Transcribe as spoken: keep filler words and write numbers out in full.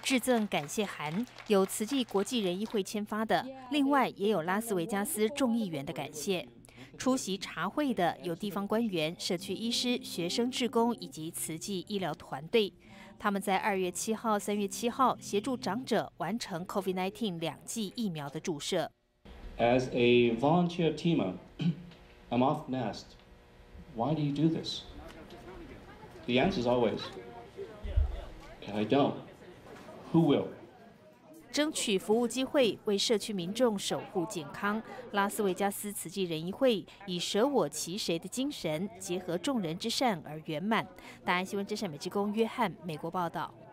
致赠感谢函由慈济国际人医会签发的，另外也有拉斯维加斯众议员的感谢。出席茶会的有地方官员、社区医师、学生志工以及慈济医疗团队。他们在二月七号、三月七号协助长者完成 COVID 十九 两剂疫苗的注射。 As a volunteer teamer, I'm often asked, why do you do this? The answer is always, if I don't, who will? 争取服务机会，为社区民众守护健康。拉斯维加斯慈济人医会以舍我其谁的精神，结合众人之善而圆满。大安新闻之善美职工约翰美国报道。